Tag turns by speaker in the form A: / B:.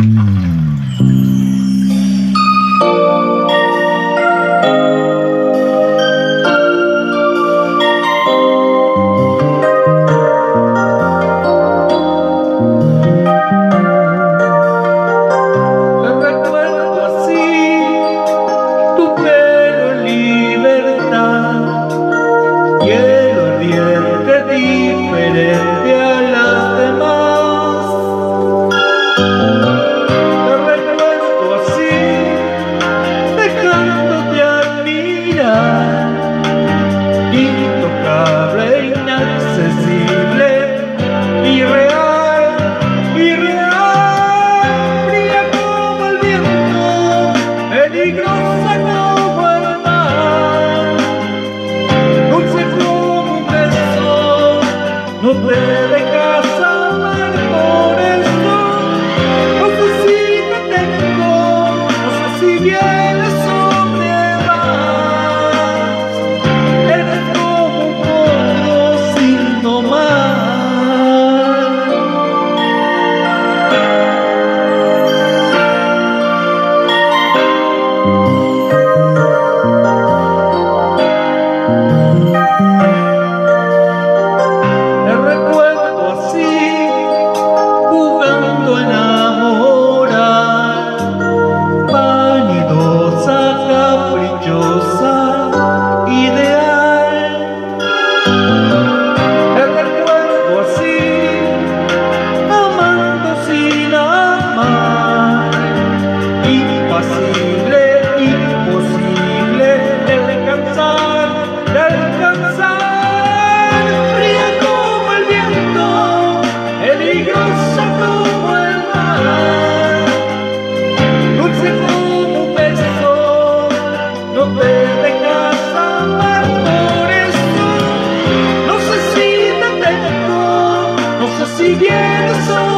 A: Diferente a las demás, te recuerdo así, dejándote admirar, intocable, inaccesible, irreal, irreal, fría como el viento, peligrosa como el mar, dulce como un beso. No te dejas amar por eso. No sé si te tengo, no sé si vienes o me vas. Eres como un potro sin domar. Imposible de alcanzar, fría como el viento, peligrosa como el mar, dulce como un beso, no te dejas amar por eso. No sé si te tengo, no sé si vienes o